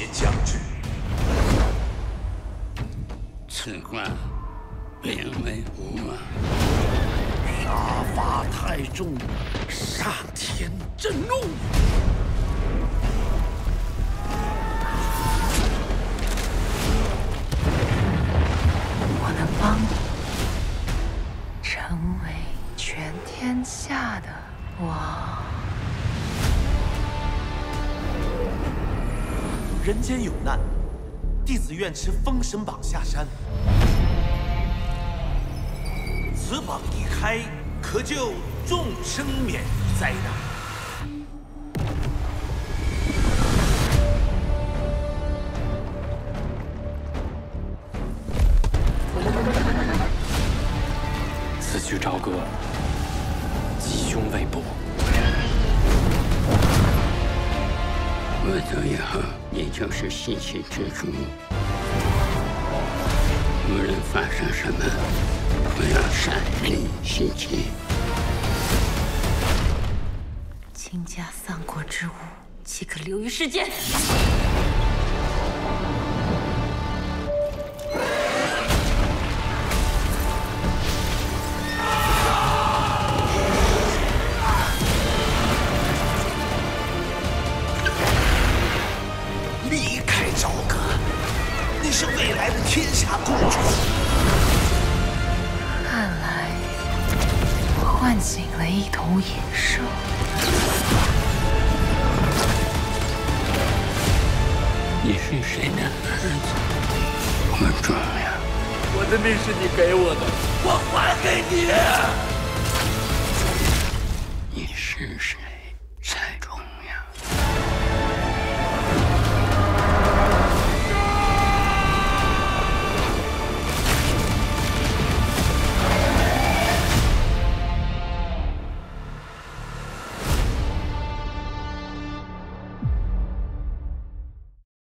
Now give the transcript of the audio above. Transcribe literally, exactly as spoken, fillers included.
将至。 此话并为无啊！ 杀伐太重，上天震怒。 我能帮你成为全天下的王。 人间有难，弟子愿持封神榜下山。此榜一开，可救众生免于灾难。 此去朝歌，吉凶未卜。 我走以后，你就是西岐之主。无论发生什么，我要闪离西岐。 倾家丧国之物，岂可流于世间？ 离开朝歌，你是未来的天下公主。 看来我唤醒了一头野兽。 你是谁的儿子？我重要。 我的命是你给我的，我还给你。